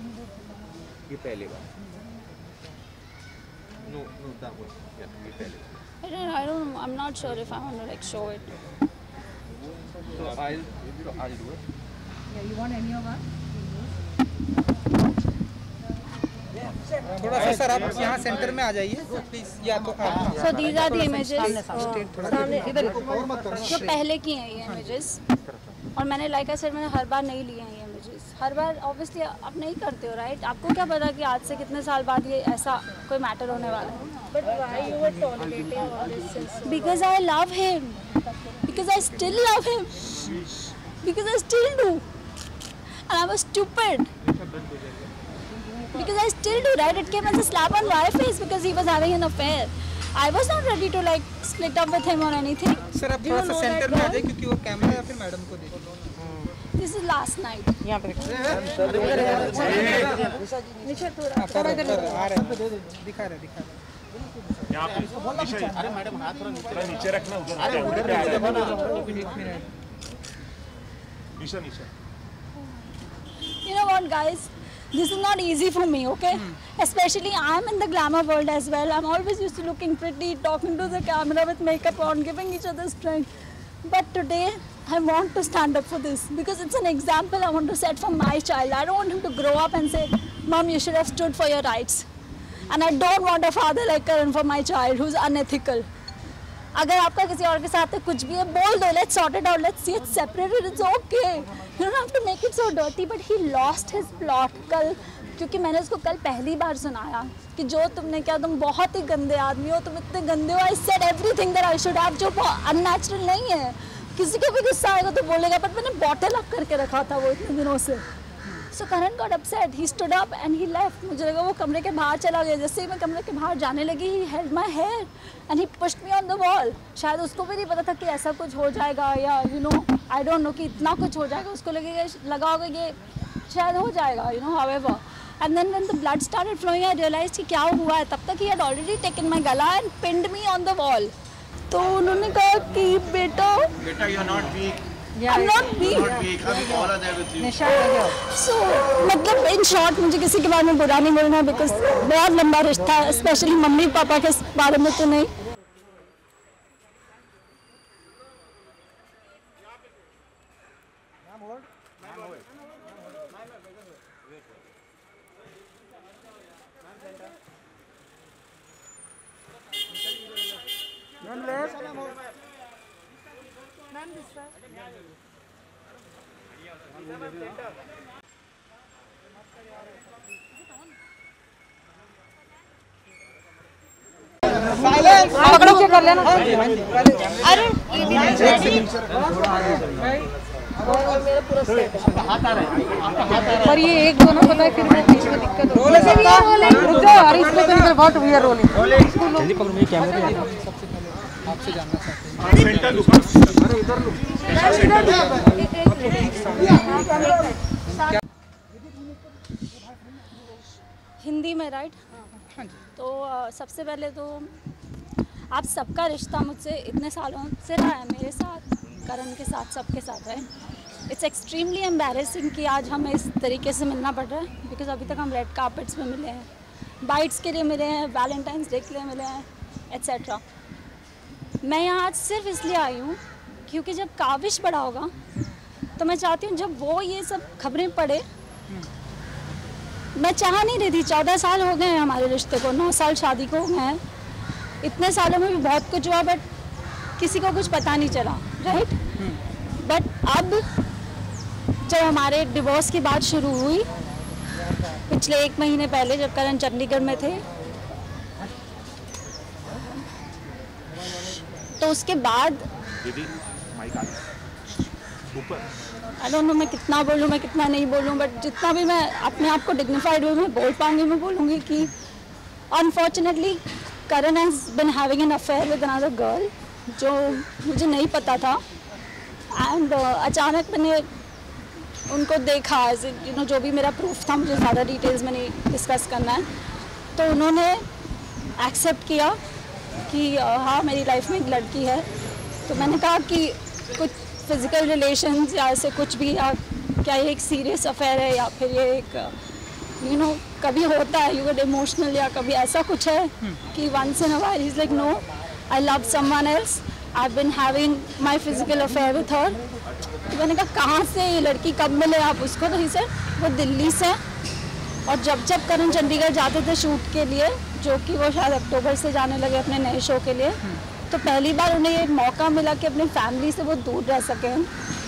ये पहली बार? No, that one. Yeah, ये पहली बार. I don't know. I'm not sure if I want to like show it. So I'll do it. Yeah, you want any of us? थोड़ा सा sir आप यहाँ centre में आ जाइए प्लीज, या तो आप। So these are the images जो पहले की हैं ये images, और मैंने like I said मैंने हर बार नहीं लिए हैं ये images, हर बार obviously आप नहीं करते हो right? आपको क्या पता कि आज से कितने साल बाद ये ऐसा कोई मैटर होने वाला है? But why you were tolerating all this since? Because I love him, because I still love him, because I still do, and I was stupid. Because I still do, right? It came as a slap on my face because he was having an affair. I was not ready to like split up with him or anything. Sir आप थोड़ा सा centre में आ जाइए क्योंकि वो camera या फिर madam को देखो। This is last night. यहाँ पे निशा थोड़ा आ रहे दिखा रहे यहाँ पे अरे मैडम हाथ थोड़ा नीचे रखना, उधर निशा। You know what, guys? This is not easy for me, okay? Especially I'm in the glamour world as well. I'm always used to looking pretty, talking to the camera with makeup on, giving each other strength. But today, I want to stand up for this because it's an example I want to set for my child. I don't want him to grow up and say, Mom, you should have stood for your rights. And I don't want a father like Karan for my child who's unethical. अगर आपका किसी और के साथ कुछ भी है बोल दो, let's sort it out, let's see it separated, it's okay. You don't have to make it so dirty. But he lost his plot कल, क्योंकि मैंने उसको कल पहली बार सुनाया कि जो तुमने किया तुम बहुत ही गंदे आदमी हो, तुम इतने गंदे हो. I said everything that I should have, जो unnatural नहीं है. किसी को भी गुस्सा आएगा तो बोलेगा, but मैंने bottle up करके रखा था वो इतने दिनों से. So Karan got upset. He stood up and he left. मुझे लगा वो कमरे के बाहर चला गया. जैसे ही मैं कमरे के बाहर जाने लगी, he held my hair and he pushed me on the wall. शायद उसको भी नहीं पता था कि ऐसा कुछ हो जाएगा या I don't know कि इतना कुछ हो जाएगा. उसको लगा होगा कि शायद हो जाएगा, however. And then when the blood started flowing, I realized कि क्या हुआ है. तब तक he had already taken my गला and pinned me on the wall. तो उन्होंने कहा कि बेटा you're not weak. I'm not weak. So मतलब in short मुझे किसी के बारे में बुरा नहीं बोलना because बहुत लंबा रिश्ता है, especially मम्मी पापा के बारे में तो नहीं. पकड़ो के कर लेना। अरे पर ये एक दोनों पता है फिर बीच में दिक्कत हो रही है। रुक जाओ यार, इसको तो इधर बहुत वी आर रोलिंग। जल्दी पकड़ो, मेरे कैमरे पे आपसे जानना चाहते हैं। अरे इधर लो। हिंदी में राइट? हाँ जी। तो सबसे पहले तो आप सबका रिश्ता मुझसे इतने सालों से रहा है, मेरे साथ, करण के साथ, सबके साथ है. इट्स एक्सट्रीमली एम्बैरेसिंग कि आज हमें इस तरीके से मिलना पड़ रहा है बिकॉज अभी तक हम रेड कार्पेट्स में मिले हैं, बाइट्स के लिए मिले हैं, वैलेंटाइंस डे के लिए मिले हैं, एट्सेट्रा. मैं यहाँ आज सिर्फ इसलिए आई हूँ क्योंकि जब काविश बड़ा होगा तो मैं चाहती हूँ जब वो ये सब खबरें पढ़े. मैं चाह नहीं रही थी, 14 साल हो गए हैं हमारे रिश्ते को, 9 साल शादी को हो गए हैं. इतने सालों में भी बहुत कुछ हुआ बट किसी को कुछ पता नहीं चला, राइट? बट अब जब हमारे डिवोर्स की बात शुरू हुई पिछले 1 महीने पहले, जब करण चंडीगढ़ में थे, तो उसके बाद आई डोंट नो मैं कितना बोलूँ, मैं कितना नहीं बोलूँ, बट जितना भी मैं अपने आप को डिग्निफाइड वे में बोल पाऊँगी मैं बोलूँगी कि unfortunately Karan has been having an affair with another girl, जो मुझे नहीं पता था. एंड अचानक मैंने उनको देखा, जो भी मेरा प्रूफ था, मुझे ज़्यादा डिटेल्स में नहीं डिस्कस करना है, तो उन्होंने एक्सेप्ट किया कि हाँ मेरी लाइफ में एक लड़की है. तो मैंने कहा कि कुछ फिज़िकल रिलेशंस या ऐसे कुछ भी, या क्या ये एक सीरियस अफेयर है या फिर ये एक यू नो कभी होता है यू गेट इमोशनल या कभी ऐसा कुछ है कि once in a while he is like no I love someone else I have been having my physical affair with her. मैंने कहा कहाँ से ये लड़की कब मिले आप उसको, तो ही से वो दिल्ली से। और जब जब करण चंडीगढ़ जाते थे शूट के लिए, जो कि वो शायद अक्टूबर से जाने लगे अपने नए शो के लिए, तो पहली बार उन्हें ये मौका मिला कि अपनी फैमिली से वो दूर रह सकें।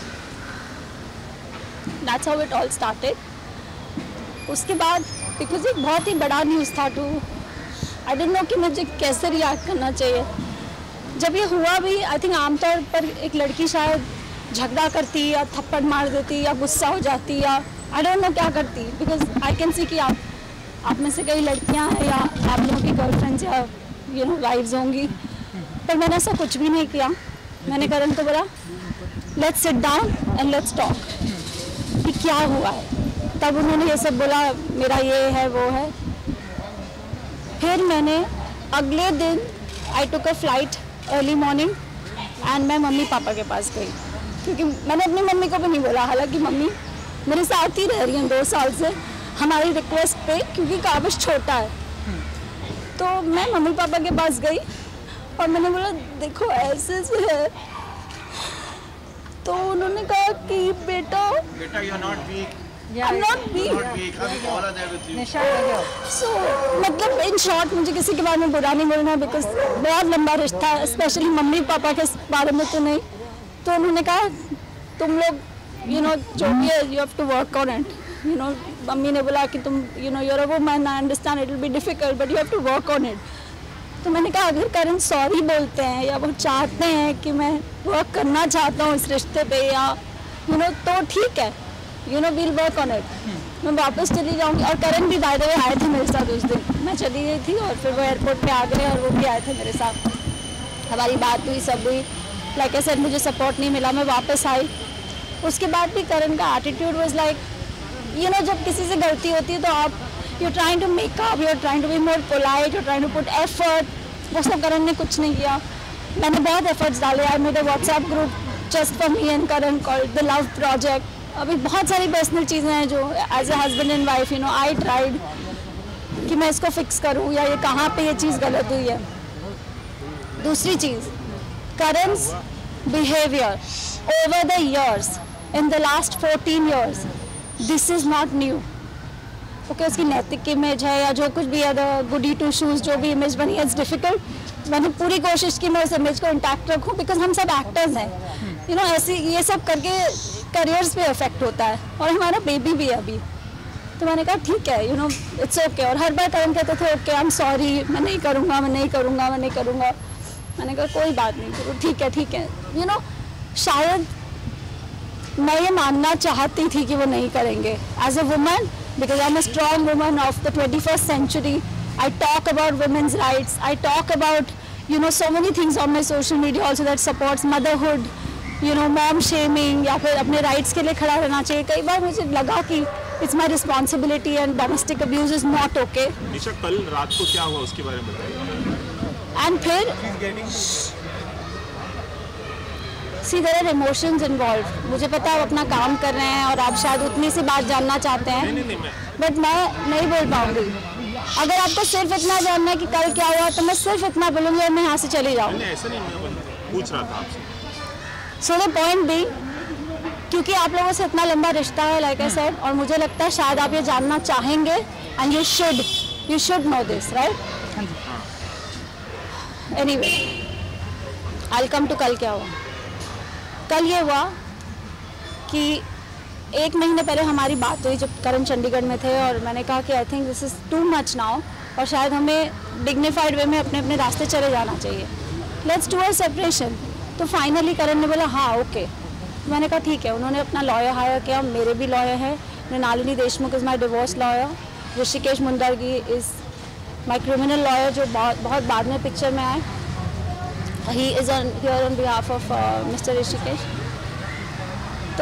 That's how it all started. उसके बाद बिकॉज एक बहुत ही बड़ा न्यूज़ था टू आई डोंट नो कि मुझे कैसे रिएक्ट करना चाहिए। जब ये हुआ भी आई थिंक आमतौर पर एक लड़की शायद झगड़ा करती या थप्पड़ मार देती या गुस्सा हो जाती या आई डोंट नो क्या करती, बिकॉज आई कैन सी कि आप में से कई लड़कियां हैं या आप लोगों की गर्लफ्रेंड्स या यू नो वाइफ्स होंगी, पर मैंने ऐसा कुछ भी नहीं किया। मैंने करण को बोला let's sit down and let's talk कि क्या हुआ है। तब उन्होंने ये सब बोला मेरा ये है वो है। फिर मैंने अगले दिन I took a flight early morning and मैं मम्मी पापा के पास गई, क्योंकि मैंने अपनी मम्मी को भी नहीं बोला, हालांकि मम्मी मेरे साथ ही रह रही हैं 2 साल से हमारी रिक्वेस्ट पे, क्योंकि काबिश छोटा है। तो मैं मम्मी पापा के पास गई और मैंने बोला देखो ऐसे से है। तो उन्होंने कहा कि बेटा you are not weak, I'm not weak. all are there with you. So, मतलब इन शॉर्ट मुझे किसी के बारे में बुरा नहीं बोलना, बिकॉज बहुत लंबा रिश्ता है, स्पेशली मम्मी पापा के बारे में तो नहीं। तो उन्होंने कहा तुम लोग यू नो जो भी है you have to work on it, you know. Mummy ने बोला कि तुम you know you're a woman, I understand it will be difficult but you have to work on it. तो मैंने कहा अगर करण सॉरी बोलते हैं या वो चाहते हैं कि मैं वर्क करना चाहता हूँ इस रिश्ते पे या यू नो, तो ठीक है, you know we'll work on it. मैं वापस चली जाऊँगी। और करण भी बाय द वे आए थे मेरे साथ उस दिन, मैं चली गई थी और फिर वो एयरपोर्ट पे आ गए और वो भी आए थे मेरे साथ। हमारी बात हुई, सब हुई। लाइक आई सेड मुझे सपोर्ट नहीं मिला, मैं वापस आई। उसके बाद भी करण का attitude was like you know जब किसी से गलती होती है तो आप you trying to make up, you are trying to be more polite, you trying to put effort. वो सब करण ने कुछ नहीं किया। मैंने बहुत एफर्ट्स डाले। I made a WhatsApp group just for me and Karan called the love project. अभी बहुत सारी पर्सनल चीज़ें हैं जो as a husband and wife you know I tried कि मैं इसको फिक्स करूँ या ये कहाँ पे ये चीज़ गलत हुई है। दूसरी चीज़, Karan's behavior over the years in the last 14 years, this is not new. Okay उसकी नैतिक इमेज है या जो कुछ भी है, द गुडी टू शूज़ जो भी इमेज बनी है, इट्स डिफिकल्ट। मैंने पूरी कोशिश की मैं उस इमेज को इंटैक्ट रखूँ, बिकॉज हम सब एक्टर्स हैं, यू नो। ऐसे ये सब करके करियर्स पे इफेक्ट होता है और हमारा बेबी भी है अभी। तो मैंने कहा ठीक है, यू नो इट्स ओके। और हर बार करण कहते थे ओके आई एम सॉरी, मैं नहीं करूँगा, मैं नहीं करूँगा, मैं नहीं करूँगा। मैंने कहा कोई बात नहीं, चलो ठीक है, यू नो। शायद मैं ये मानना चाहती थी कि वो नहीं करेंगे as a woman, because I'm a strong woman of the 21st century. I talk about women's rights. I talk about, you know, so many things on my social media also that supports motherhood, you know, mom shaming या फिर अपने rights के लिए खड़ा रहना चाहिए। कई बार मुझे लगा कि it's my responsibility and domestic abuse is not okay. निशा कल रात को क्या हुआ उसके बारे में बताइए। And फिर see there are emotions involved. मुझे पता है आप अपना काम कर रहे हैं और आप शायद उतनी सी बात जानना चाहते हैं, बट मैं नहीं बोल पाऊंगी। अगर आपको सिर्फ इतना जानना है कि कल क्या हुआ तो मैं सिर्फ इतना बोलूँगी और मैं यहाँ से चली जाऊँगी। ऐसा नहीं, मैं पूछ रहा था आपसे। सो द पॉइंट भी क्योंकि आप लोगों से इतना लंबा रिश्ता है लाइक आई सेड, और मुझे लगता है शायद आप ये जानना चाहेंगे and you should know this right. Anyway I will come to कल क्या हुआ। कल ये हुआ कि 1 महीने पहले हमारी बात हुई जब करण चंडीगढ़ में थे और मैंने कहा कि I think this is too much now और शायद हमें डिग्निफाइड वे में अपने अपने रास्ते चले जाना चाहिए, लेट्स डू अ सेपरेशन। तो फाइनली करण ने बोला हाँ ओके। मैंने कहा ठीक है। उन्होंने अपना लॉयर हायर किया, मेरे भी लॉयर है। Mrinalini Deshmukh is my divorce lawyer, Rishikesh Mundargi is my criminal lawyer जो बहुत बाद में पिक्चर में आए। He is here on behalf of Mr. Rishikesh. तो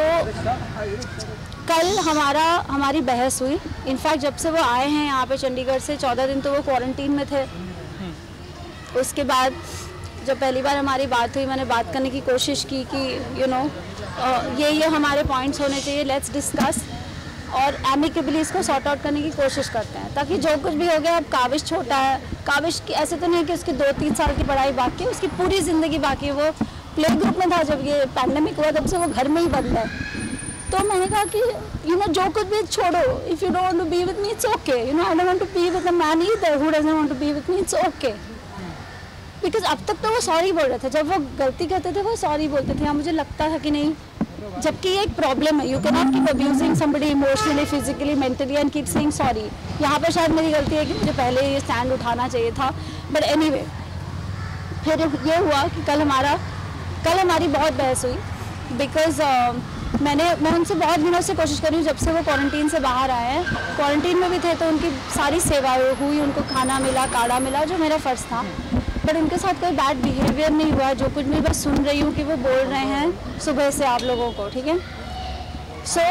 कल हमारी बहस हुई। इनफैक्ट जब से वो आए हैं यहाँ पे चंडीगढ़ से 14 दिन तो वो क्वारंटीन में थे। उसके बाद जब पहली बार हमारी बात हुई, मैंने बात करने की कोशिश की कि यू नो ये हमारे पॉइंट्स होने चाहिए, लेट्स डिस्कस। और एमिकेबली इसको सॉर्ट आउट करने की कोशिश करते हैं, ताकि जो कुछ भी हो गया। अब काविश छोटा है, काविश की ऐसे तो नहीं है कि उसकी 2-3 साल की पढ़ाई बाकी है, उसकी पूरी ज़िंदगी बाकी है। वो प्ले ग्रुप में था जब ये पैंडेमिक हुआ, तब से वो घर में ही बंद है। तो मैंने कहा कि जो कुछ भी छोड़ो, if you don't want to be with me it's okay, I don't want to be with a man either who doesn't want to be with me, it's okay. Because अब तक तो वो सॉरी बोल रहे थे, जब वो गलती करते थे वो सॉरी बोलते थे। मुझे लगता था कि नहीं, जबकि ये एक प्रॉब्लम है, you can not keep abusing somebody emotionally, physically, mentally and keep saying sorry. यहाँ पर शायद मेरी गलती है कि मुझे पहले ये स्टैंड उठाना चाहिए था, बट एनीवे फिर ये हुआ कि कल हमारी बहुत बहस हुई। बिकॉज मैं उनसे बहुत दिनों से कोशिश कर रही हूँ, जब से वो क्वारंटीन से बाहर आए हैं। क्वारंटीन में भी थे तो उनकी सारी सेवाएं हुई, उनको खाना मिला, काढ़ा मिला, जो मेरा फ़र्ज़ था। बट उनके साथ कोई बैड बिहेवियर नहीं हुआ। जो कुछ मैं बस सुन रही हूँ कि वो बोल रहे हैं सुबह से आप लोगों को, ठीक है। सो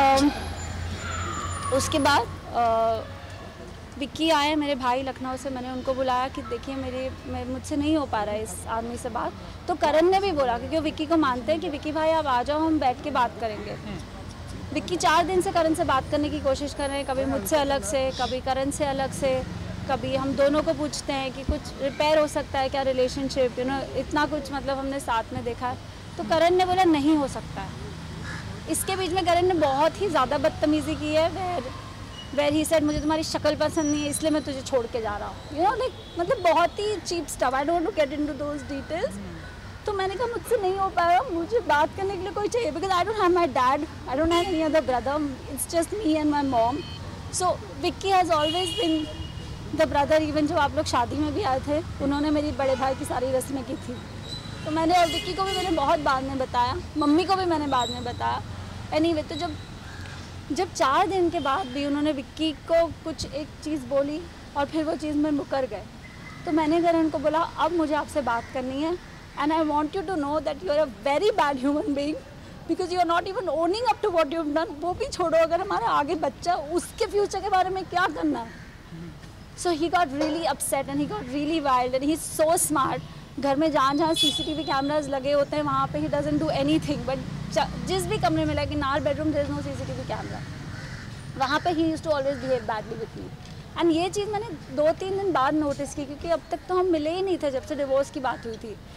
उसके बाद विक्की आए मेरे भाई लखनऊ से। मैंने उनको बुलाया कि देखिए मुझसे नहीं हो पा रहा है इस आदमी से बात। तो करण ने भी बोला, क्योंकि वो विक्की को मानते हैं कि विक्की भाई आप आ जाओ, हम बैठ के बात करेंगे। विक्की 4 दिन से करण से बात करने की कोशिश कर रहे हैं, कभी मुझसे अलग से, कभी करण से अलग से, कभी हम दोनों को पूछते हैं कि कुछ रिपेयर हो सकता है क्या रिलेशनशिप, इतना कुछ मतलब हमने साथ में देखा है। तो करण ने बोला नहीं हो सकता है। इसके बीच में करण ने बहुत ही ज़्यादा बदतमीज़ी की है, वेर ही सेड मुझे तुम्हारी शक्ल पसंद नहीं है इसलिए मैं तुझे छोड़ के जा रहा हूँ, लाइक मतलब बहुत ही cheap stuff. I don't to get into those details. तो मैंने कहा मुझसे नहीं हो पाया, मुझे बात करने के लिए कोई चाहिए, because I don't have my dad, I don't have any other brother, it's just me and my mom. So Vicky has always been the brother. Even जब आप लोग शादी में भी आए थे, उन्होंने मेरी बड़े भाई की सारी रस्में की थी। तो मैंने और विक्की को भी मैंने बहुत बाद में बताया, मम्मी को भी मैंने बाद में बताया। एनीवे तो जब 4 दिन के बाद भी उन्होंने विक्की को कुछ एक चीज़ बोली और फिर वो चीज़ में मुकर गए, तो मैंने करण को बोला अब मुझे आपसे बात करनी है, and I want you to know that you are a very bad human being, because you are not even owning up to what you have done. वो भी छोड़ो, अगर हमारा आगे बच्चा, उसके फ्यूचर के बारे में क्या करना है। So he got really upset and he got really wild and he is so smart. घर में जहाँ CCTV कैमराज लगे होते हैं वहाँ पे he doesn't do anything, but जिस भी कमरे में, like in our bedroom there is no CCTV camera, वहाँ पे he used to always behave badly with me. And ये चीज़ मैंने 2-3 दिन बाद नोटिस की, क्योंकि अब तक तो हम मिले ही नहीं थे जब से डिवोर्स की बात हुई थी।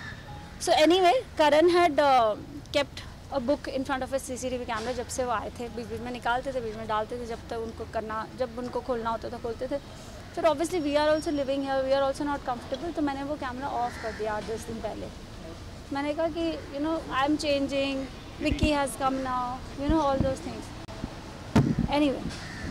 So anyway Karan had kept a book in front of a CCTV camera. जब से वो आए थे, बीच बीच में निकालते थे, बीच में डालते थे, जब तक उनको करना, जब उनको खोलना होता था खोलते थे। फिर obviously we are also living here, we are also not comfortable, तो मैंने वो कैमरा ऑफ कर दिया 10 दिन पहले। मैंने कहा कि I am changing, Vicky has come now, all those things. Anyway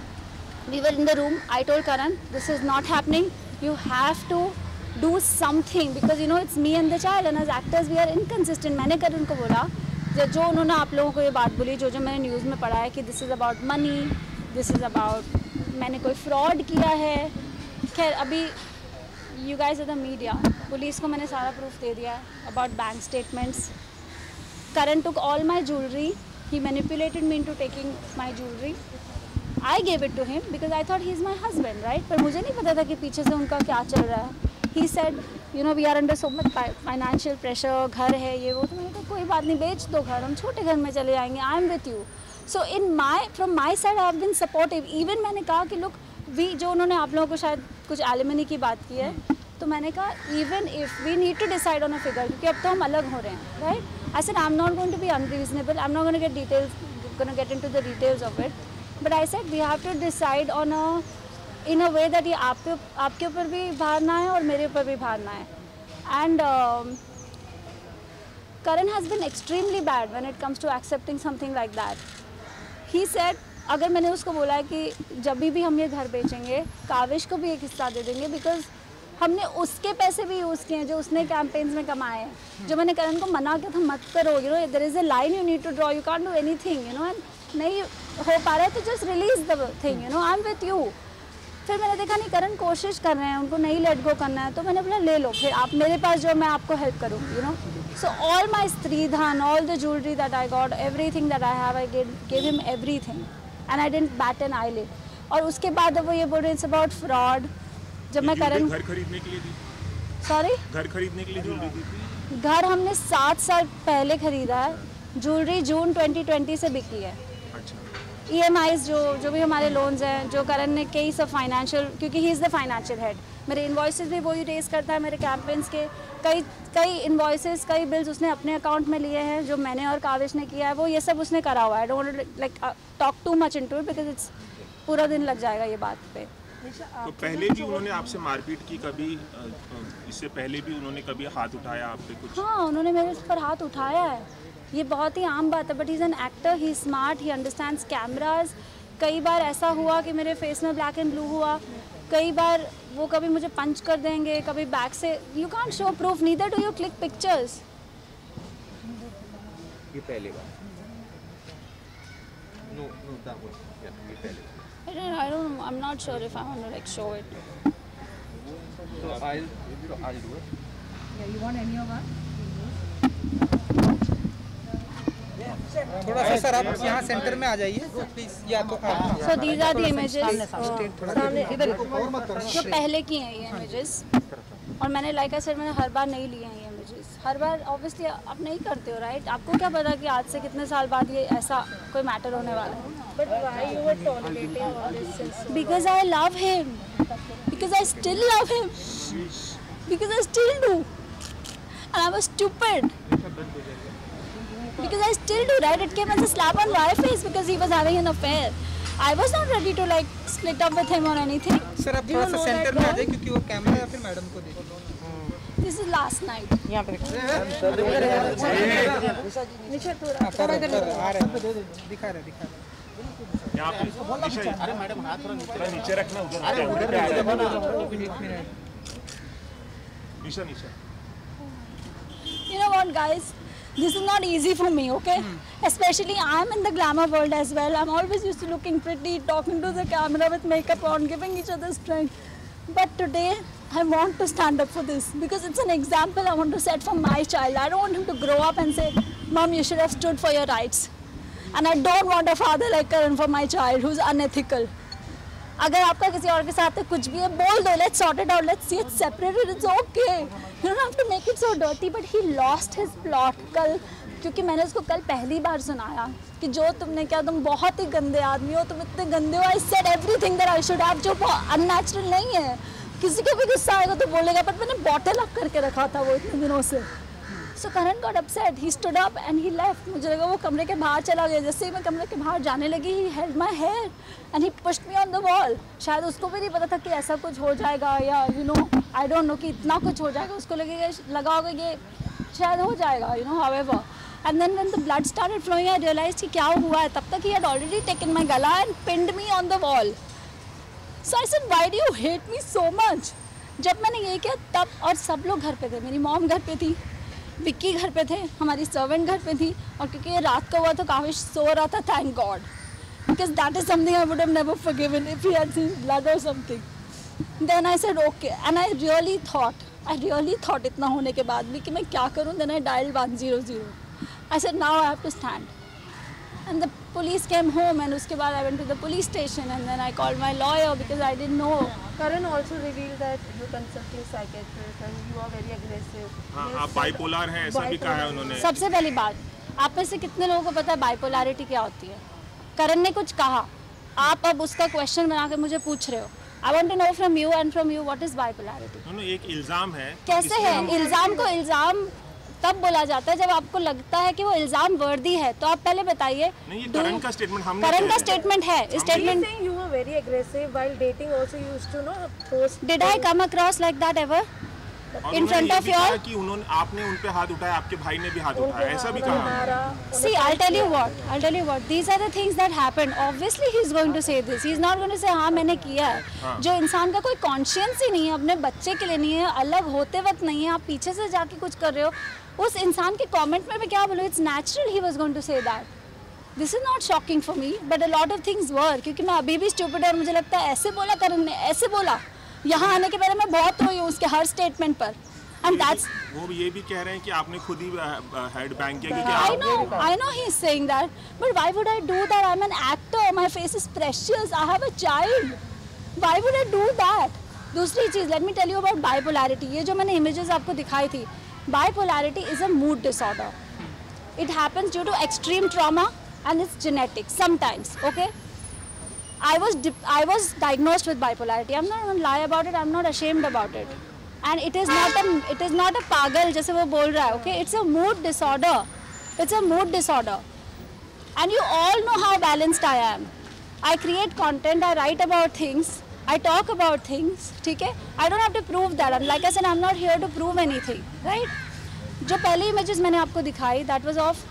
we were in the room. I told Karan, this is not happening, you have to do something, because it's me and the child, and as actors we are inconsistent. मैंने करण को बोला, जो उन्होंने आप लोगों को ये बात बोली, जो मैंने न्यूज़ में पढ़ा है कि this is about money, this is about मैंने कोई फ्रॉड किया है। खैर अभी you guys are the media, police को मैंने सारा प्रूफ दे दिया है about bank statements. Karan took all my jewelry, he manipulated me into taking my jewelry. I gave it to him because I thought he's my husband, right? पर मुझे नहीं पता था कि पीछे से उनका क्या चल रहा है। He said, we are under so much financial pressure, घर है ये वो। तो मैंने कहा कोई बात नहीं, बेच दो घर, हम छोटे घर में चले जाएंगे, I am with you. So from my side I have been supportive. Even मैंने कहा कि look, जो उन्होंने आप लोगों को शायद कुछ एलिमनी की बात की है, तो मैंने कहा even if we need to decide on a figure, क्योंकि अब तो हम अलग हो रहे हैं, right? I said I'm not going to be unreasonable, I'm not going to get into the details of it. But I said we have to decide in a way that ये आपके ऊपर भी भार ना है और मेरे ऊपर भी भार ना है। And Karan has been extremely bad when it comes to accepting something like that. He said, अगर मैंने उसको बोला है कि जब भी हम ये घर बेचेंगे, काविश को भी एक हिस्सा दे देंगे, बिकॉज हमने उसके पैसे भी यूज़ किए हैं जो उसने कैंपेन्स में कमाए हैं। जो मैंने करण को मना किया था मत करो, there is a line you need to draw, you can't do anything, and नहीं हो पा रहा है तो just release the thing, I am with you. फिर मैंने देखा नहीं करण कोशिश कर रहे हैं, उनको नहीं लेट गो करना है, तो मैंने बोला ले लो, फिर आप मेरे पास जो मैं आपको हेल्प करूँगी, so all my stridhan, all the jewellery that I got, everything that I have, I give him everything and I didn't bat an eyelid. और उसके बाद वो ये बोल रहे इट्स अबाउट फ्रॉड। जब मैं करण घर खरीदने के लिए दी, सॉरी घर खरीदने के लिए ज्वेलरी दी थी। घर हमने 7 साल पहले खरीदा है, ज्वेलरी जून 2020 से बिकी है। अच्छा, EMIs जो भी हमारे लोन्स हैं, जो करण ने कई सब फाइनेंशियल, क्योंकि he is the financial head, मेरे इन्वॉइसेस भी वही रेस करता है, मेरे कैंपेन्स के कई इन्वॉइसेस, कई बिल्स उसने अपने अकाउंट में लिए हैं, जो मैंने और काविश ने किया है वो ये सब उसने करा हुआ है। I don't like talk too much into it because it's पूरा दिन लग जाएगा ये बात पे। तो पहले भी उन्होंने आपसे मारपीट की कभी, इससे पहले भी उन्होंने कभी हाथ उठाया आप पे कुछ? हाँ, उन्होंने मेरे पर हाथ उठाया है, ये बहुत ही आम बात है, but he is an actor, he smart, he understands cameras. कई बार ऐसा हुआ कि मेरे फेस में ब्लैक एंड ब्लू हुआ, कई बार वो कभी मुझे पंच कर देंगे, कभी बैक से। You can't show proof, neither do you click pictures. ये पहली बार। No, that one. Yeah, ये पहली बार। I'm not sure if I want to like show it. So I'll do it. थोड़ा सा सर आप यहाँ सेंटर में आ जाइए प्लीज, या तो आप। So these are the images इधर जो पहले की हैं, ये images। और मैंने लाइक आई सेड, मैंने हर बार नहीं लिए हैं ये images, हर बार ऑब्वियसली आप नहीं करते हो, राइट? आपको क्या पता कि आज से कितने साल बाद ये ऐसा कोई मैटर होने वाला है। But why you were tolerating all this since? Because I love him, because I still love him, because I still do, and I was stupid, because I still do, right? It came as a slap on my face because he was having an affair. I was not ready to like split up with him or anything. Sir आप थोड़ा सा centre में आ जाइए क्योंकि वो camera या फिर madam को देखो। This is last night. यहाँ पे निशा थोड़ा थोड़ा इधर आ रहे हैं, दिखा रहे यहाँ पे निशा, अरे मैडम हाथ थोड़ा नीचे रखना, उधर निशा। You know what, guys? This is not easy for me, okay? Especially I'm in the glamour world as well. I'm always used to looking pretty, talking to the camera with makeup on, giving each other strength. But today, I want to stand up for this because it's an example I want to set for my child. I don't want him to grow up and say, Mom, you should have stood for your rights. And I don't want a father like Karan for my child who's unethical. अगर आपका किसी और के साथ कुछ भी है, बोल दो, let's sort it out, let's see it separated, it's okay. You don't have to make it so dirty, but he lost his plot कल, क्योंकि मैंने उसको कल पहली बार सुनाया कि जो तुमने किया, तुम बहुत ही गंदे आदमी हो, तुम इतने गंदे हो, I said everything that I should have, जो unnatural नहीं है। किसी को भी गुस्सा आएगा तो बोलेगा, बट मैंने बॉटल अप करके रखा था वो इतने दिनों से। So Karan got upset, he stood up and he left. मुझे लगा वो कमरे के बाहर चला गया। जैसे ही मैं कमरे के बाहर जाने लगी, he held my hair and he pushed me on the wall. शायद उसको भी नहीं पता था कि ऐसा कुछ हो जाएगा, या you know, I don't know कि इतना कुछ हो जाएगा। उसको लगा होगा ये शायद हो जाएगा, you know, however. And then when the blood started flowing, I realized कि क्या हुआ है। तब तक he had already taken my gala and pinned me on the wall. So I said, why do you hate me so much? जब मैंने ये किया तब, और सब लोग घर पे थे, मेरी मॉम घर पे थी, विक्की घर पे थे, हमारी सर्वेंट घर पे थी, और क्योंकि ये रात का हुआ तो काविश सो रहा था, thank God, because that is something I would have never forgiven if he had seen blood और something. Then I said okay, and I really thought इतना होने के बाद भी कि मैं क्या करूं। Then I dialled 100। I said now I have to stand, and the police came home, and उसके बाद I went to the police station, and then I called my lawyer because I didn't know. Karan also revealed that you're consulting psychiatrist and you are very aggressive. हाँ, आप bipolar हैं ऐसा भी कहा है उन्होंने। सबसे पहली बात, आप में से कितने लोगों को पता है बाइपोलैरिटी क्या होती है? करण ने कुछ कहा, आप अब उसका क्वेश्चन बना के मुझे पूछ रहे हो। I want to know from you and from you what is bipolarity? एक इल्जाम है। कैसे है? इल्जाम को इल्जाम तब बोला जाता है जब आपको लगता है कि वो इल्जाम वर्दी है, तो आप पहले बताइए। नहीं, ये करण का स्टेटमेंट हमने करण का स्टेटमेंट है, statement. Saying you were very aggressive while dating also you used to know post. Did I come across like that ever? In front of you all? कि उन्होंने, आपने उन पे हाथ उठाया, आपके भाई ने भी हाथ उठाया, ऐसा भी कहा। See, I'll tell you what. These are the things that happened. Obviously, he's going to say this. He's not going to say हाँ मैंने किया है। जो इंसान का कोई कॉन्शियंस ही नहीं है, अपने बच्चे के लिए नहीं है, अलग होते वक्त नहीं है, आप पीछे से जाके कुछ कर रहे हो, उस इंसान के कमेंट में मैं क्या बोलूँ? It's natural he was going to say that. This is not shocking for me, but a lot of things were, क्योंकि मैं अभी भी stupid और मुझे लगता है ऐसे बोला करण ने, ऐसे बोला। यहाँ आने के पहले मैं बहुत रोई हूँ उसके हर स्टेटमेंट पर। And that's वो ये भी कह रहे हैं कि आपने खुद ही हेड बैंग किया क्योंकि I know he's saying that, but why would I do that? I'm an actor, my face is precious, I have a child. Why would I do that? दूसरी चीज़, let me tell you about bipolarity. ये जो मैंने images आपको दिखाई थी, bipolarity is a mood disorder. It happens due to extreme trauma and it's genetic sometimes. Okay, I was diagnosed with bipolarity. I'm not going to lie about it. I'm not ashamed about it. And it is not a pagal जैसे वो बोल रहा है. Okay, it's a mood disorder. It's a mood disorder. And you all know how balanced I am. I create content. I write about things. I talk about things. ठीक है? I don't have to prove that. And like I said, I'm not here to prove anything. Right? जो पहली images मैंने आपको दिखाई, that was of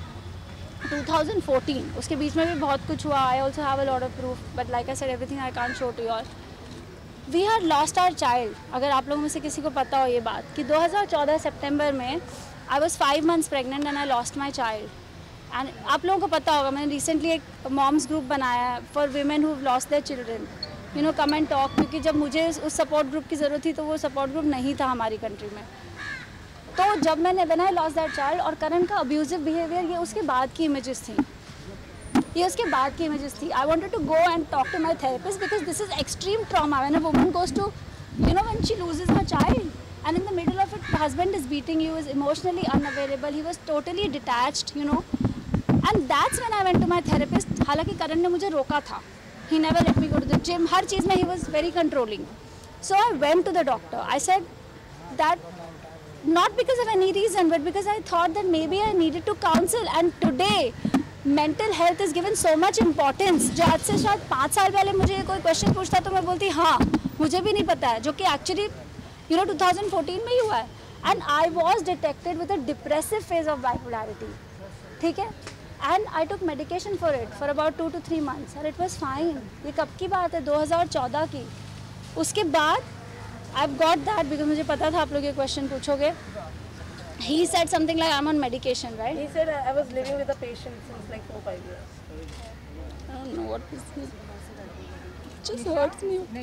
2014. उसके बीच में भी बहुत कुछ हुआ. I also have a lot of proof. But like I said, everything I can't show to you all. We had lost our child. अगर आप लोगों में से किसी को पता हो ये बात कि 2014 सितंबर में I was 5 months pregnant and I lost my child. And आप लोगों को पता होगा मैंने recently एक moms group बनाया है for women who've lost their children. You know, come and talk. क्योंकि जब मुझे उस support group की ज़रूरत थी तो वो support group नहीं था हमारी country में. तो जब मैंने when I lost that child और करण का abusive behavior ये उसके बाद की images थी. ये उसके बाद की images थी. I wanted to go and talk to my therapist because this is extreme trauma when a woman goes to, you know, when she loses her child and in the middle of it, the husband is beating you, is emotionally unavailable. He was totally detached, you know. And that's when I went to my therapist. हालांकि करण ने मुझे रोका था. He never let me go to the gym. हर चीज़ में he was very controlling. So I went to the doctor. I said that not because of any reason, but because I thought that maybe I needed to counsel. And today, mental health is given so much importance. जो आज से शायद 5 साल पहले मुझे कोई question पूछता तो मैं बोलती हाँ मुझे भी नहीं पता है, जो कि actually you know 2014 में ही हुआ है. And I was detected with a depressive phase of bipolarity. ठीक है? And I took medication for it for about 2 to 3 months and it was fine. ये कब की बात है? 2014 की. उसके बाद I've got that because मुझे पता था आप लोग ये question पूछोगे. He said something like I'm on medication, right? He said I was living with a patient since like 4-5 years. I don't know what this is. It just hurts me.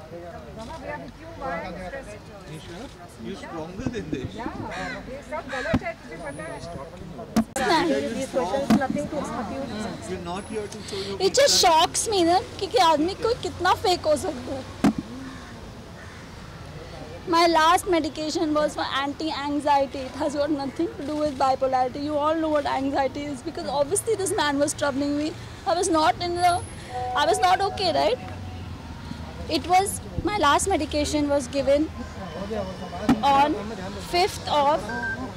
You stronger than this. These questions, nothing to abuse. You're not here to show your. It just shocks me ना कि आदमी कोई कितना fake हो सकता है. My last medication was for anti-anxiety. It has got nothing to do with bipolarity. You all know what anxiety is because obviously this man was troubling me. I was not okay, right? It was, my last medication was given on 5th of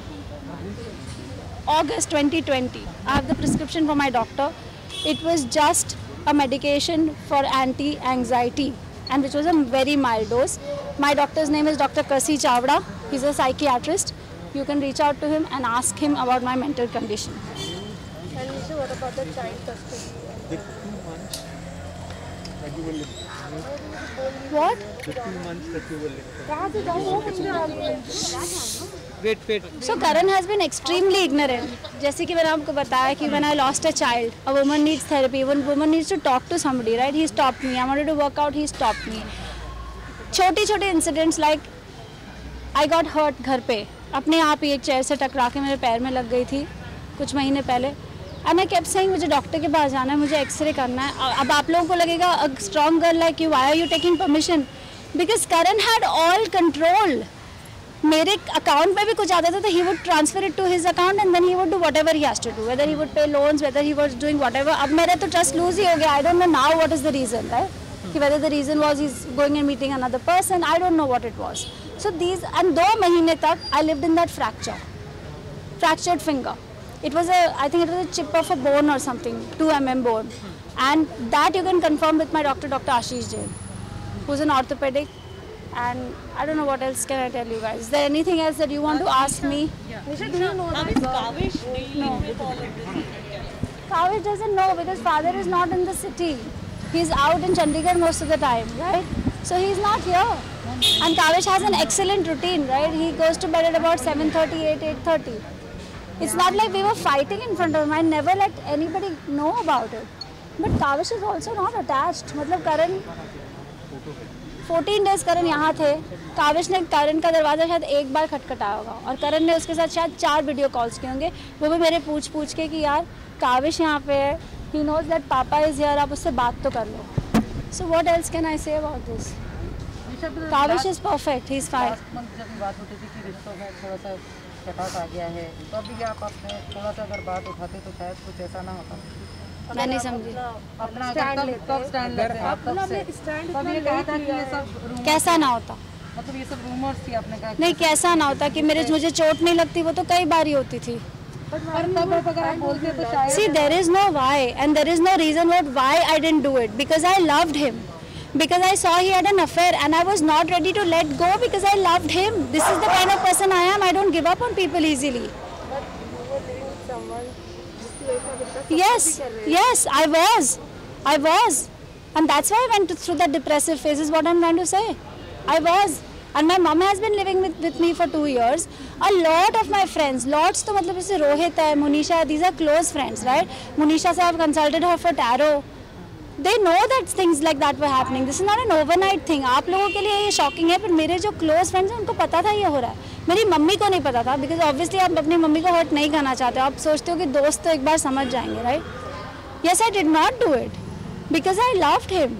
August 2020. I have the prescription from my doctor. It was just a medication for anti-anxiety and which was a very mild dose. My doctor's name is Dr. Kasi Chavda. He's a psychiatrist. You can reach out to him and ask him about my mental condition. And Nisha, what about the child custody? The 2 months that you were living. What? The 2 months that you were living. Wait. So Karan has been extremely ignorant. जैसे कि मैंने आपको बताया कि when I lost a child, a woman needs therapy. One woman needs to talk to somebody, right? He stopped me. I wanted to work out. He stopped me. छोटे incidents like I got hurt घर पे अपने आप ही एक chair से टकरा के मेरे पैर में लग गई थी कुछ महीने पहले. एंड आई केप्ट सेइंग मुझे डॉक्टर के पास जाना है, मुझे एक्सरे करना है. अब आप लोगों को लगेगा a strong girl like you, why are you taking permission? Because Karan had all control. मेरे अकाउंट में भी कुछ आता था तो he would transfer it to his account and then he would do whatever he has to do, whether he would pay loans, whether he was doing whatever. अब मेरा तो ट्रस्ट लूज ही हो गया. I don't know now what is the reason, right? Whether the reason was he's going and meeting another person, I don't know what it was. So these, and 2 महीने तक I lived in that fractured finger. It was I think it was a chip of a bone or something, 2 mm bone. And that you can confirm with my doctor, Dr. Ashish Jain, who's an orthopedic. And I don't know what else can I tell you guys. Is there anything else that you want to ask me? Nisha, do you know that Kavish dealing with all of this? Kavish doesn't know because father is not in the city. He's out in Chandigarh most of the time, right? So he's not here. And Kavish has an excellent routine, right? He goes to bed at about 7:30, 8:30. It's not like we were fighting in front of him. I never let anybody know about it. But Kavish is also not attached. मतलब करण 14 days करण यहाँ थे. काविश ने करण का दरवाज़ा शायद एक बार खटखटाया होगा और करण ने उसके साथ शायद 4 वीडियो कॉल्स किए होंगे. वो भी मेरे पूछ के कि यार काविश यहाँ पे है. He knows that Papa is here. आप उससे बात तो कर लो. So what else can I say about this? Kavish is perfect. He's fine. जब बात होती थी कि रिश्तों में थोड़ा सा कटाव आ गया है तो अभी आप अपने थोड़ा सा अगर बात उठाते तो शायद कुछ ऐसा ना होता. मैं नहीं समझी। अपना कब स्टैंड लेते हैं आप? कब से? तब ये कहा था कि ये सब कैसा ना होता, मतलब ये सब रूमर्स थी आपने कहा? नहीं कैसा ना होता कि मुझे चोट नहीं लगती, वो तो कई बार ही होती थी। पर तब अगर आप बोलते तो शायद See, there is no why and there is no reason why I didn't do it, because I loved him, because I saw he had an affair and I was not ready to let go because I loved him. This is the kind of person I am. I don't give up on people easily. Yes, I was, and that's why I went through that depressive phase, is what I'm trying to say. I was. And my mom has been living with me for 2 years. A lot of my friends, lots तो मतलब जैसे रोहित है, Munisha, these are close friends, right? Munisha से I've consulted her for tarot. They know that things like that were happening. This is not an overnight thing. आप लोगों के लिए ये shocking है, पर मेरे जो close friends हैं उनको पता था ये हो रहा है. मेरी मम्मी को नहीं पता था, because obviously आप अपनी मम्मी को hurt नहीं करना चाहते. आप सोचते हो कि दोस्त तो एक बार समझ जाएंगे, right? Yes, I did not do it because I loved him.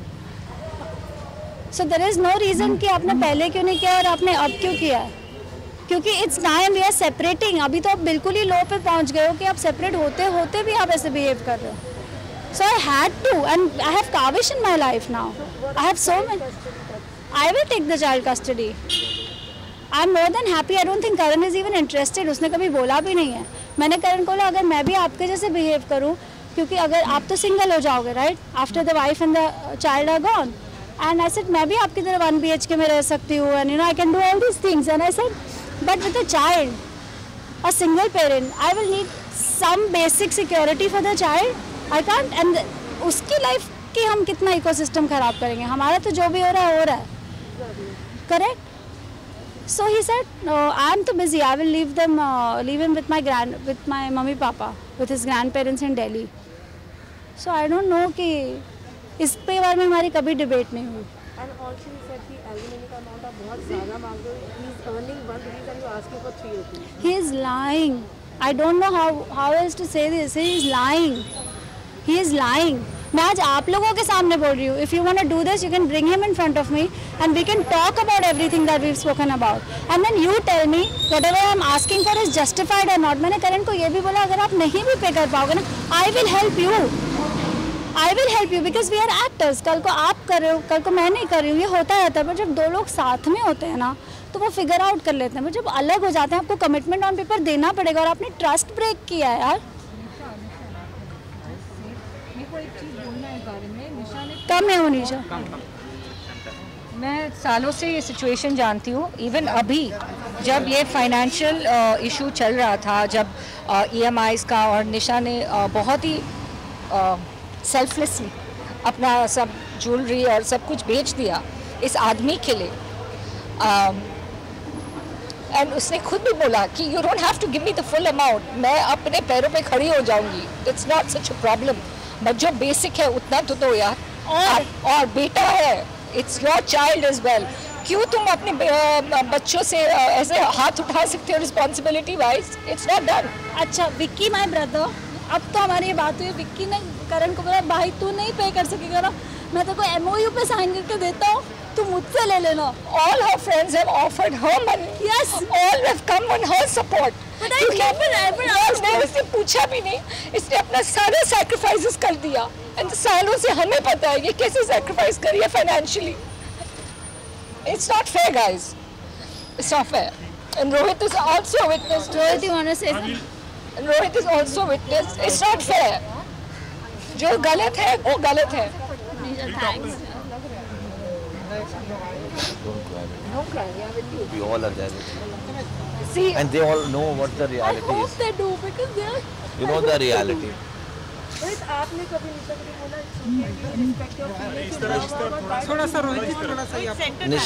So there is no reason कि आपने पहले क्यों नहीं किया और आपने अब क्यों किया है, क्योंकि it's time we are separating. अभी तो आप बिल्कुल ही लो पे पहुंच गए हो कि आप सेपरेट होते होते भी आप ऐसे बिहेव कर रहे हो. So I had to, and I have Kavish in my life now. I have so many. I will take the child custody. I'm more than happy. I don't think Karan is even interested. उसने कभी बोला भी नहीं है. मैंने करण को बोला अगर मैं भी आपके जैसे बिहेव करूँ, क्योंकि अगर आप तो सिंगल हो जाओगे, right? After the wife and the child are gone. And I said मैं भी आपकी तरह 1 BHK में रह सकती हूँ, and you know I can do all these things. And I said, but with a child, a single parent, I will need some basic security for the child. I can't, and उसकी life की हम कितना ecosystem खराब करेंगे? हमारा तो जो भी हो रहा है, correct? So he said, I am too busy. I will leave him with my mummy papa, with his grandparents in Delhi. So I don't know कि इस पे बारे में हमारी कभी डिबेट नहीं हुई. And also he said कि alimony का amount आप बहुत ज़्यादा मांग रहे हो. He is earning 1 rupees and you asking for 3 rupees. He is lying. I don't know how else to say this. He is lying. He is lying. मैं आज आप लोगों के सामने बोल रही हूँ. If you want to do this, you can bring him in front of me and we can talk about everything that we've spoken about. And then you tell me whatever I'm asking for is justified or not. मैंने करण को ये भी बोला अगर आप नहीं भी पे कर पाओगे ना, I will help you. I will help you because we are actors. कल को आप कर रहे हो, कल को मैं नहीं कर रही हूँ, ये होता रहता है. पर जब 2 लोग साथ में होते हैं ना, तो वो फिगर आउट कर लेते हैं. पर जब अलग हो जाते हैं, आपको कमिटमेंट ऑन पेपर देना पड़ेगा और आपने ट्रस्ट ब्रेक किया है यार. कम है मुनीशा. मैं सालों से ये सिचुएशन जानती हूँ. इवन अभी जब ये फाइनेंशियल इशू चल रहा था, जब EMIs का, और निशा ने बहुत ही सेल्फलेसली अपना सब ज्वेलरी और सब कुछ बेच दिया इस आदमी के लिए. एंड उसने खुद भी बोला कि you don't have to give me the full amount, मैं अपने पैरों पे खड़ी हो जाऊंगी, it's not such a problem, but जो बेसिक है उतना तो दो यार. और बेटा है, it's your child as well. क्यों तुम अपने बच्चों से ऐसे हाथ उठा सकते हो responsibility wise? It's not done. अच्छा विक्की माय ब्रदर, अब तो हमारी ये बात हुई. विक्की ने करण को बोला भाई तू नहीं पे कर सकेगा ना, मैं तेरे को MOU पे साइन करके देता हूँ, तू मुझसे ले लेना. All her friends have offered her money. Yes. All have come on her support. But I never इसने पूछा भी नहीं, इसने अपना सारे sacrifices कर दिया. And सालों से हमें पता है ये कैसे sacrifice करी है financially. It's not fair, guys. It's not fair. And Rohit is also witnessed. Rohit, you want to say something? And Rohit is also witnessed. It's not fair. जो गलत है वो गलत है. Thanks. No cry, we are with you. We all are there with you. See, And they all know what the I reality hope is. they do because they are. You know the reality. Rohit आपने कभी निशा को बोला respect your feelings? थोड़ा सा रोहित जी, थोड़ा सा ही आप.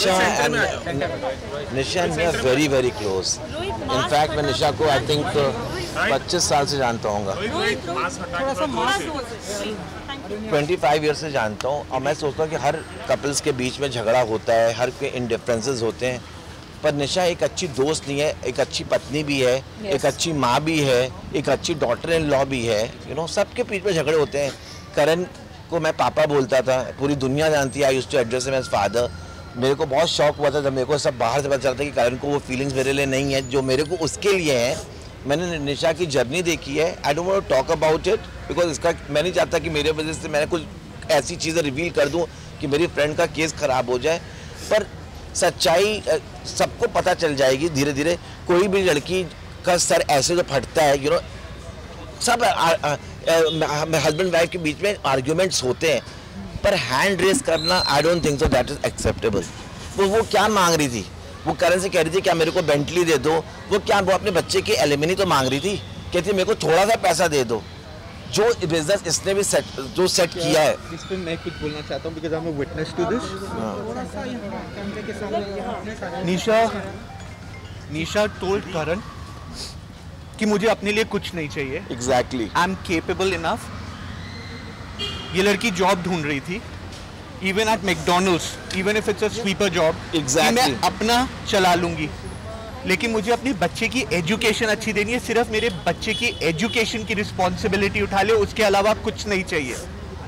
Nisha and me are very very close. In fact मैं निशा को I think 25 साल से जानता हूँगा. थोड़ा सा मास्क 25 ईयर से जानता हूँ. और मैं सोचता हूँ कि हर कपल्स के बीच में झगड़ा होता है, हर के इंडिफरेंसेस होते हैं, पर निशा एक अच्छी दोस्त नहीं है, एक अच्छी पत्नी भी है, एक अच्छी माँ भी है, एक अच्छी डॉटर इन लॉ भी है. यू नो सबके बीच में झगड़े होते हैं. करण को मैं पापा बोलता था, पूरी दुनिया जानती है. I used to address him as father. मेरे को बहुत शौक हुआ था जब मेरे को सब बाहर से पता चलता कि करण को वो फीलिंग्स मेरे लिए नहीं है जो मेरे को उसके लिए हैं. मैंने निशा की जर्नी देखी है। I don't want to talk about it because इसका मैं नहीं चाहता कि मेरे वजह से मैंने कुछ ऐसी चीज़ें रिवील कर दूं कि मेरी फ्रेंड का केस ख़राब हो जाए। पर सच्चाई सबको पता चल जाएगी धीरे धीरे। कोई भी लड़की का सर ऐसे जो फटता है, यू नो, सब हस्बैंड वाइफ के बीच में आर्ग्यूमेंट्स होते हैं, पर हैंड रेस करना I don't think so that is acceptable. वो क्या मांग रही थी? वो करण से कह रही थी क्या मेरे को बेंटली दे दो। वो अपने बच्चे की एलिमनी तो मांग रही थी, कहती मेरे को थोड़ा सा पैसा दे दो। जो बिजनेस इसने भी सेट किया है। इस पे मैं कुछ बोलना चाहता हूँ because I am a witness to this. Nisha told Karan कि मुझे अपने लिए कुछ नहीं चाहिए। Exactly. I am capable enough. ये लड़की जॉब ढूंढ रही थी, even at McDonald's, even if it's a sweeper job. Exactly. मैं अपना चला लूंगी, लेकिन मुझे अपने बच्चे की एजुकेशन अच्छी देनी है। सिर्फ मेरे बच्चे की एजुकेशन की रिस्पॉन्सिबिलिटी उठा ले, उसके अलावा कुछ नहीं चाहिए।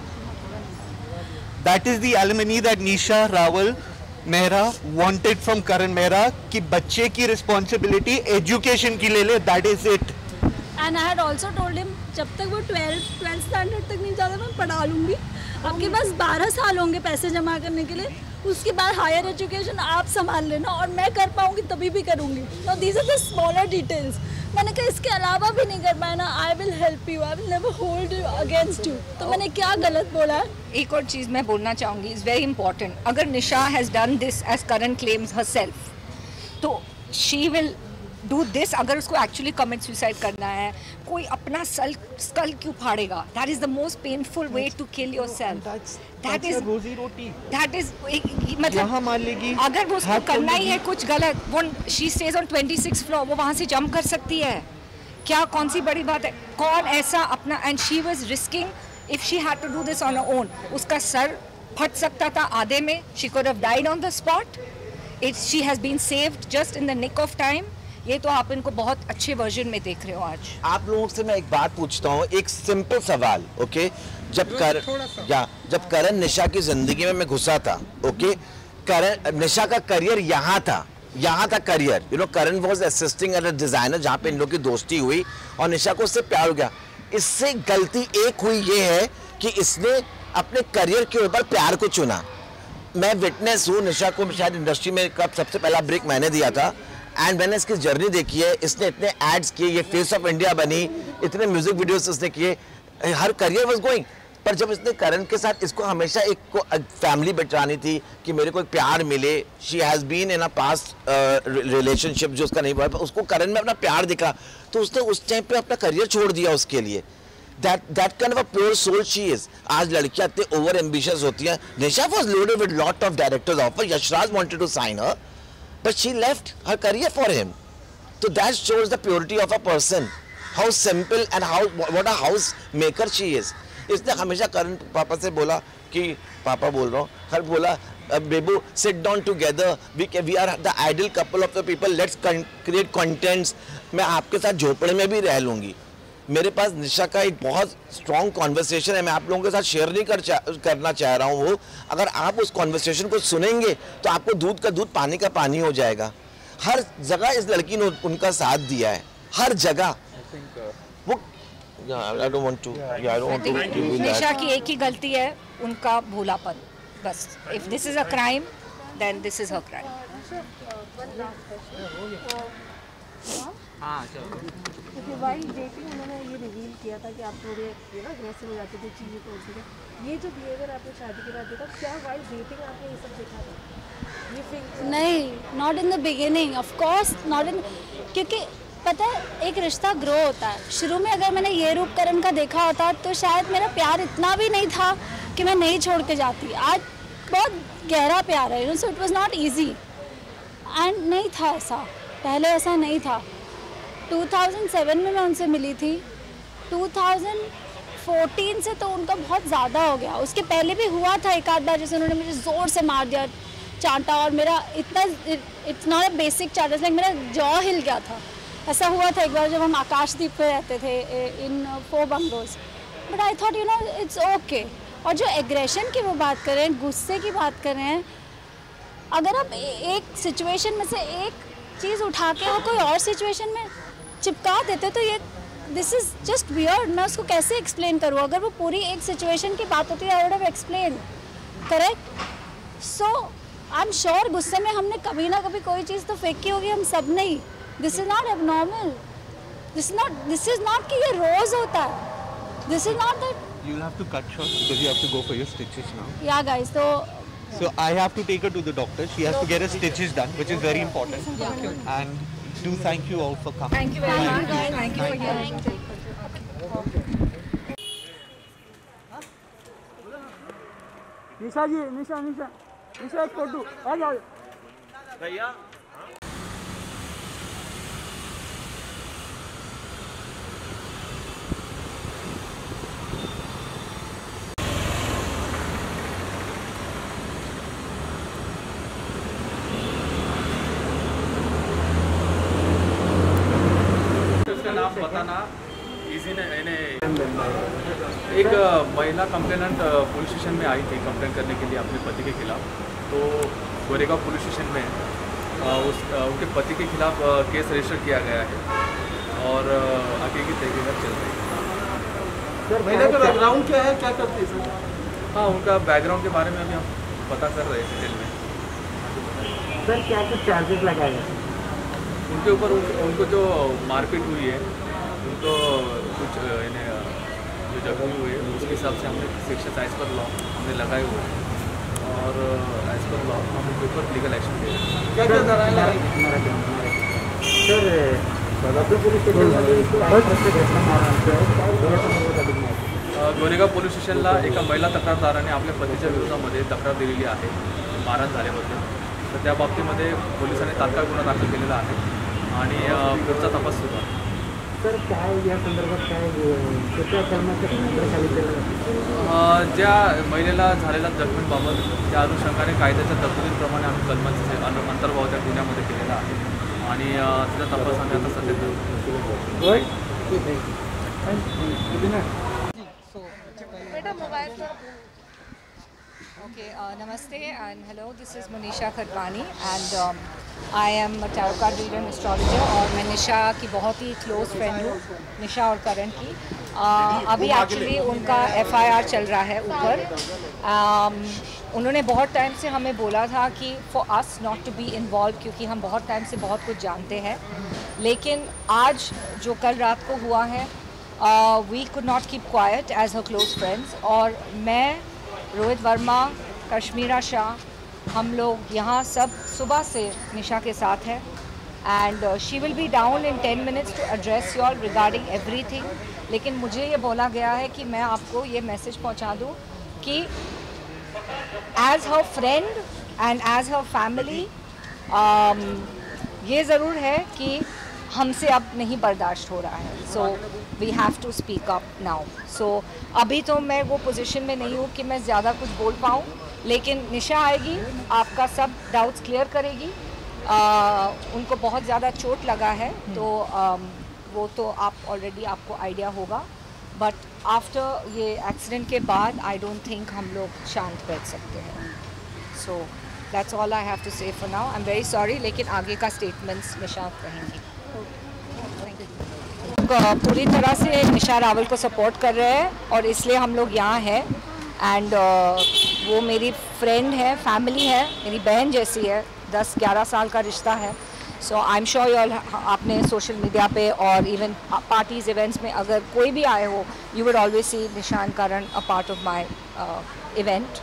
That is the alimony that Nisha Rawal Mehra wanted from Karan Mehra कि बच्चे की रिस्पॉन्सिबिलिटी एजुकेशन की ले ले। That is it. And I had also told him जब तक वो 12th स्टैंडर्ड तक नहीं जाता मैं पढ़ा लूँगी। आपके पास 12 साल होंगे पैसे जमा करने के लिए, उसके बाद हायर एजुकेशन आप संभाल लेना और मैं कर पाऊंगी तभी भी करूंगी। No these are the smaller details. मैंने कहा इसके अलावा भी नहीं कर पाया ना, I will help you, I will never hold you against you. तो मैंने क्या गलत बोला है? एक और चीज़ मैं बोलना चाहूँगी, इज़ वेरी इंपॉर्टेंट। अगर Nisha has done this as Karan claims herself, तो शी विल डू दिस। अगर उसको एक्चुअली कमिट सुसाइड करना है, कोई अपना स्कल क्यों फाड़ेगा? That is the most painful way to kill yourself. That is रोजी रोटी। दैट इज मतलब मान लेगी अगर वो उसको करना ही है कुछ गलत, वो she stage on 26th floor, वो वहाँ से जंप कर सकती है क्या? कौन सी बड़ी बात है? कौन ऐसा अपना, and she was risking if she had to do this on her own. उसका सर फट सकता था आधे में, she could have died on the spot. She has been saved just in the nick of time. ये तो आप इनको बहुत अच्छे वर्जन में देख रहे हो आज। आप लोगों से मैं एक बात पूछता हूँ, एक सिंपल सवाल, ओके? जब करण निशा की जिंदगी में मैं घुसा था, ओके, करण निशा का करियर यहाँ था career, you know, Karan was assisting as a designer, जहाँ पे इन लोगों की दोस्ती हुई और निशा को उससे प्यार हो गया। इससे गलती एक हुई ये है कि इसने अपने करियर के ऊपर प्यार को चुना। मैं विटनेस हूँ, निशा को शायद इंडस्ट्री में कब सबसे पहला ब्रेक मैंने दिया था, एंड मैंने इसकी जर्नी देखी है। इसने इतने एड्स किए, ये फेस ऑफ इंडिया बनी, इतने म्यूजिक वीडियोस इसने किए, हर करियर वाज गोइंग। पर जब इसने करण के साथ, इसको हमेशा एक फैमिली बिठानी थी कि मेरे को एक प्यार मिले। She has been in a past relationship जो उसका नहीं हुआ, उसको करण में अपना प्यार दिखा, तो उसने उस टाइम पे अपना करियर छोड़ दिया उसके लिए। That kind of a pure soul she is. आज लड़कियां इतने ओवर एम्बिशियस होती हैं। निशा was loaded with lot of directors offer. Yashraj wanted to sign her, but she left her career for him. So that shows the purity of a person. How simple and what a house maker she is. इसने हमेशा करण पापा से बोला कि पापा बोल रहा हूँ, हर बोला बेबू sit down together. We are the ideal couple of the people. Let's create contents. मैं आपके साथ झोपड़े में भी रह लूँगी। मेरे पास निशा का एक बहुत स्ट्रॉन्ग कॉन्वर्सेशन है, मैं आप लोगों के साथ शेयर नहीं करना चाह रहा हूँ। वो अगर आप उस कॉन्वर्सेशन को सुनेंगे तो आपको दूध का दूध पानी का पानी हो जाएगा। हर जगह इस लड़की ने उनका साथ दिया है, हर जगह। वो I don't want to निशा की एक ही गलती है, उनका भोलापन, बस। If this is a crime then this is her crime. While dating उन्होंने ये रिवील किया था कि आप थोड़े अग्रेसिव हो जाते थे, चीज़ें तोड़ते थे। ये जो बिहेवियर आपने शादी के बाद देखा, क्या वाइल डेटिंग आपने ये सब देखा था? ये फिर नहीं, not in the beginning, of course not in, क्योंकि पता है एक रिश्ता ग्रो होता है। शुरू में अगर मैंने ये रूप करण का देखा होता तो शायद मेरा प्यार इतना भी नहीं था कि मैं नहीं छोड़ के जाती। आज बहुत गहरा प्यार है, so it was not easy and नहीं था ऐसा, पहले ऐसा नहीं था। 2007 में मैं उनसे मिली थी, 2014 से तो उनका बहुत ज़्यादा हो गया। उसके पहले भी हुआ था एक आध बार, जैसे उन्होंने मुझे ज़ोर से मार दिया चांटा, और मेरा इतना, इट्स नॉट अ बेसिक चांटा, लाइक मेरा जॉ हिल गया था। ऐसा हुआ था एक बार जब हम आकाशदीप पे रहते थे in 4 bungalows, but I thought it's okay. और जो एग्रेशन की वो बात कर रहे हैं, गुस्से की बात कर रहे हैं, अगर आप एक सिचुएशन में से एक चीज़ उठा के हो कोई और सिचुएशन में चिपका देते तो ये दिस इज़ जस्ट वियर्ड। मैं उसको कैसे एक्सप्लेन करूँ? अगर वो पूरी एक सिचुएशन की बात होती है I would have explain, correct. So I am sure गुस्से में हमने कभी ना कभी कोई चीज़ तो फेंकी होगी हम सब ने ही। This is not abnormal, this is not कि ये रोज़ होता है, this is not that. You'll have to cut short because you have to go for your stitches now. Yeah guys, so I have to take her to the doctor. She has to get her stitches done, which is very important. Yeah. And do thank you all for coming. Thank you very much. Thank you again. Nisha ji, Nisha एक photo आ जाओ भैया। नाम बताना easy नहीं। एक महिला complainant police station में आई थी कंप्लेंट करने के लिए अपने पति के खिलाफ। तो गोरेगांव पुलिस स्टेशन में उनके पति के खिलाफ केस रजिस्टर किया गया है और आगे की तहकीकात चल रही है। सर महिला का बैकग्राउंड क्या है, क्या करती है सर? हाँ, उनका बैकग्राउंड के बारे में अभी हम पता कर रहे हैं डिटेल में। सर क्या कुछ चार्जेस लगाए हैं उनके ऊपर? उनको जो मारपीट हुई है, उनको कुछ इन्हें जो जख्मी हुए उसके हिसाब से हमने सेक्शन एज पर लॉ हमने लगाए हुए हैं और एज पर लॉ हम उनके ऊपर लीगल एक्शन ले रहे हैं। क्या धाराएं लगाई सर? गोरेगाव पोलीस स्टेशनला एका महिला तक्रारदाराने आपल्या पतीच्या विरोधामध्ये तक्रार दिलेली आहे मारहाण झाल्याबद्दल। तर त्या बाबतीमध्ये पोलिसांनी तात्काळ गुन्हा दाखल केलेला आहे आणि पुढचा तपास सुरू आहे। सर काय या संदर्भात काय कुठल्या कलमाच्या खाली ज्या महिलेला झालेल्या जखमींबाबत त्या अनुषंगाने कायद्याच्या तरतुदींप्रमाणे आम्ही कलमांचे अंतर्भाव त्या गुन्ह्यामध्ये केलेला आहे आणि त्याचा तपास आम्ही आता सध्या करू। Okay, namaste and hello. This is Manisha Khatwani and I am a tarot card reader and astrologer और मैं निशा की बहुत ही क्लोज फ्रेंड हूँ, निशा और करण की। अभी एक्चुअली उनका FIR चल रहा है ऊपर। उन्होंने बहुत टाइम से हमें बोला था कि for us not to be involve क्योंकि हम बहुत टाइम से बहुत कुछ जानते हैं, लेकिन आज जो कल रात को हुआ है we could not keep quiet as her close friends. और मैं, रोहित वर्मा, कश्मीरा शाह, हम लोग यहाँ सब सुबह से निशा के साथ हैं and she will be down in 10 minutes to address you all regarding everything. लेकिन मुझे ये बोला गया है कि मैं आपको ये मैसेज पहुँचा दूँ कि as her friend and as her family ये ज़रूर है कि हमसे अब नहीं बर्दाश्त हो रहा है। So we have to speak up now. So अभी तो मैं वो पोजीशन में नहीं हूँ कि मैं ज़्यादा कुछ बोल पाऊँ, लेकिन निशा आएगी, आपका सब डाउट्स क्लियर करेगी। उनको बहुत ज़्यादा चोट लगा है तो वो तो आप ऑलरेडी आपको आइडिया होगा, बट आफ्टर ये एक्सीडेंट के बाद आई डोंट थिंक हम लोग शांत बैठ सकते हैं। So that's all I have to say for now. I am very sorry, लेकिन आगे का स्टेटमेंट्स निशा कहेंगी। पूरी तरह से निशा रावल को सपोर्ट कर रहे हैं और इसलिए हम लोग यहाँ हैं एंड वो मेरी फ्रेंड है, फैमिली है, मेरी बहन जैसी है, 10-11 साल का रिश्ता है। So I am sure you all, आपने सोशल मीडिया पे और इवन पार्टीज इवेंट्स में अगर कोई भी आए हो, you would always see Nisha and Karan a part of my event.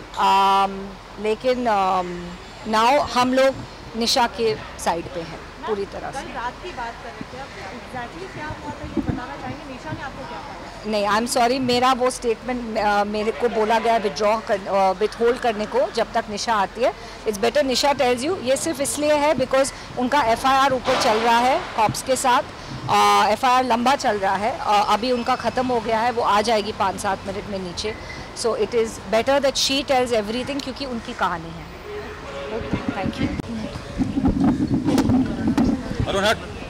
लेकिन नाउ हम लोग निशा के साइड पे हैं पूरी तरह से। रात की बात कर रहे थे, अब एग्जैक्टली क्या हुआ था ये बताना चाहेंगे? निशा ने आपको क्या कहा? नहीं, आई एम सॉरी, मेरा वो स्टेटमेंट मेरे को बोला गया विथहोल्ड करने को जब तक निशा आती है। It's better Nisha tells you. ये सिर्फ इसलिए है बिकॉज उनका FIR ऊपर चल रहा है कॉप्स के साथ। FIR लंबा चल रहा है, अभी उनका ख़त्म हो गया है, वो आ जाएगी 5-7 मिनट में नीचे। So it is better that she tells everything क्योंकि उनकी कहानी है। Thank you.